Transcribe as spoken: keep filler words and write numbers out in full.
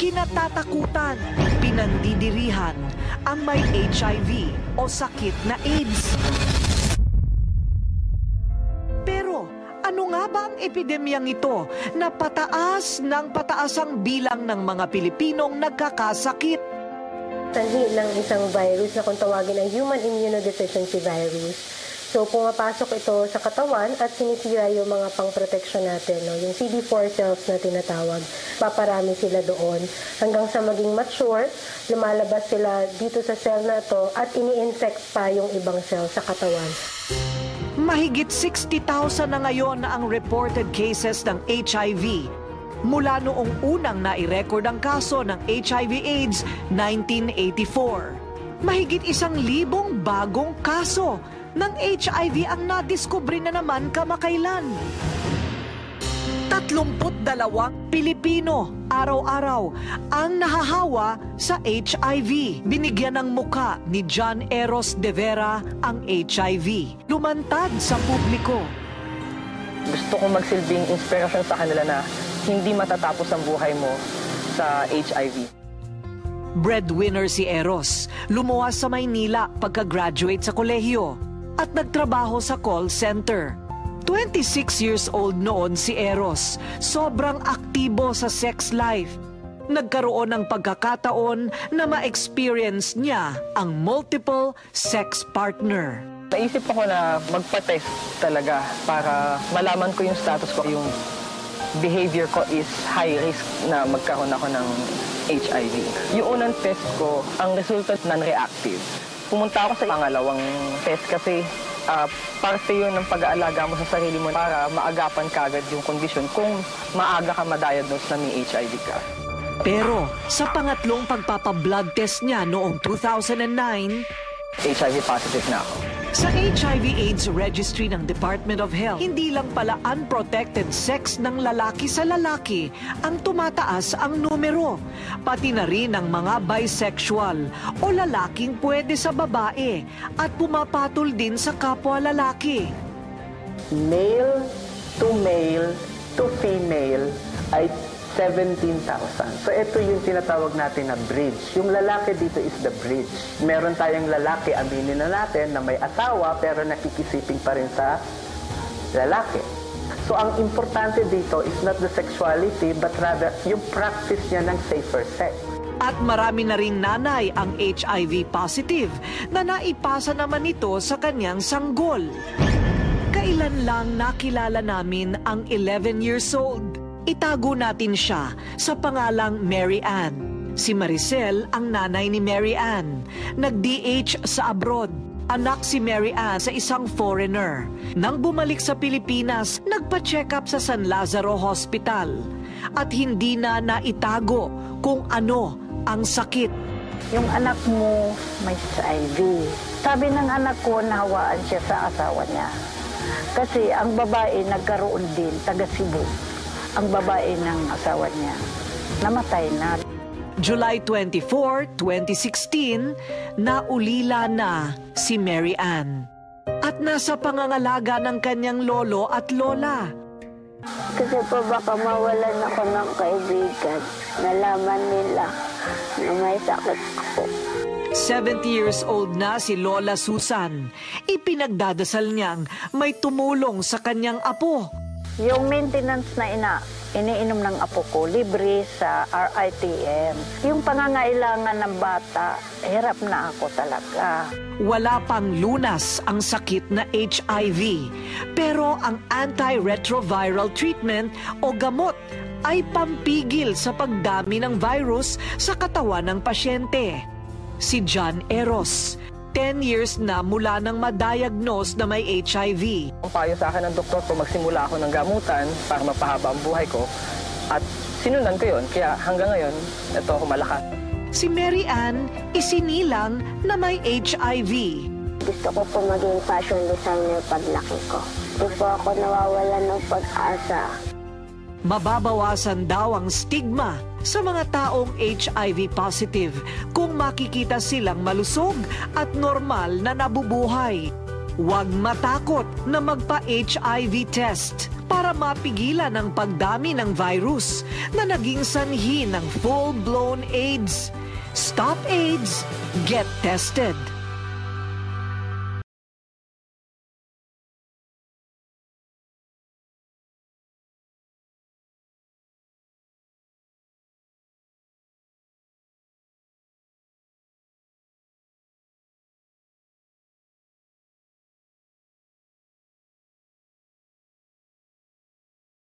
kinatatakutan, pinandidirihan ang may H I V o sakit na AIDS. Pero ano nga ba ang epidemyang ito na pataas ng pataas ang bilang ng mga Pilipinong nagkakasakit? Sanhi ng isang virus na kung tawagin ay human immunodeficiency virus. So, pumapasok ito sa katawan at sinisira yung mga pang-protection natin. No? Yung C D four cells na tinatawag, paparami sila doon. Hanggang sa maging mature, lumalabas sila dito sa cell na ito at ini-infect pa yung ibang cell sa katawan. Mahigit sixty thousand na ngayon ang reported cases ng H I V. Mula noong unang nai-record ang kaso ng H I V AIDS nineteen eighty-four. Mahigit isang libong bagong kaso ng H I V ang nadiskubre na naman kamakailan. Tatlumput dalawang Pilipino araw-araw ang nahahawa sa H I V. Binigyan ng muka ni John Eros de Vera ang H I V. Lumantad sa publiko. Gusto kong magsilbing inspirasyon sa kanila na hindi matatapos ang buhay mo sa H I V. Breadwinner si Eros. Lumuwas sa Maynila pagka-graduate sa kolehiyo at nagtrabaho sa call center. twenty-six years old noon si Eros. Sobrang aktibo sa sex life. Nagkaroon ng pagkakataon na ma-experience niya ang multiple sex partner. Naisip ako na magpa-test talaga para malaman ko yung status ko. Yung behavior ko is high risk na magkaroon ako ng H I V. Yung unang test ko, ang resulta non-reactive. Pumunta ako sa pangalawang test kasi uh, parte yun ng pag-aalaga mo sa sarili mo para maagapan kagad yung kondisyon kung maaga ka ma-diagnose na may H I V ka. Pero sa pangatlong pagpapa-blood test niya noong two thousand nine, H I V positive na ako. Sa H I V AIDS Registry ng Department of Health, hindi lang pala unprotected sex ng lalaki sa lalaki ang tumataas ang numero, pati na rin ang mga bisexual o lalaking pwede sa babae at pumapatol din sa kapwa lalaki. Male to male to female ay seventeen thousand. So ito yung tinatawag natin na bridge. Yung lalaki dito is the bridge. Meron tayong lalaki, aminin na natin, na may asawa pero nakikisiping pa rin sa lalaki. So ang importante dito is not the sexuality but rather yung practice niya ng safer sex. At marami na ring nanay ang H I V positive na naipasa naman ito sa kanyang sanggol. Kailan lang nakilala namin ang eleven years old. Itago natin siya sa pangalang Mary Ann. Si Maricel ang nanay ni Mary Ann. Nag-D H sa abroad. Anak si Mary Ann sa isang foreigner. Nang bumalik sa Pilipinas, nagpa-check up sa San Lazaro Hospital. At hindi na naitago kung ano ang sakit. Yung anak mo may H I V. Sabi ng anak ko, nahawaan siya sa asawa niya. Kasi ang babae nagkaroon din, taga Cebu. Ang babae ng asawa niya, namatay na. July twenty-fourth, twenty sixteen, naulila na si Mary Ann. At nasa pangangalaga ng kanyang lolo at lola. Kasi po baka mawalan ako ng kaibigan. Nalaman nila na may sakit ako. seventy years old na si Lola Susan. Ipinagdadasal niyang may tumulong sa kanyang apo. Yung maintenance na ina, iniinom ng apo ko, libre sa R I T M. Yung pangangailangan ng bata, hirap na ako talaga. Wala pang lunas ang sakit na H I V. Pero ang antiretroviral treatment o gamot ay pampigil sa pagdami ng virus sa katawan ng pasyente. Si John Eros, ten years na mula nang ma-diagnose na may H I V. Ang payo sa akin ng doktor ko, magsimula ako ng gamutan para mapahaba ang buhay ko. At sinundan ko yun, kaya hanggang ngayon, ito ako malakas. Si Mary Ann, isinilang na may H I V. Gusto ko po maging fashion designer paglaki ko. Hindi po ako nawawalan ng pag-asa. Mababawasan daw ang stigma sa mga taong H I V positive kung makikita silang malusog at normal na nabubuhay. Huwag matakot na magpa-H I V test para para mapigilan ang pagdami ng virus na naging sanhi ng full-blown AIDS. Stop AIDS, get tested.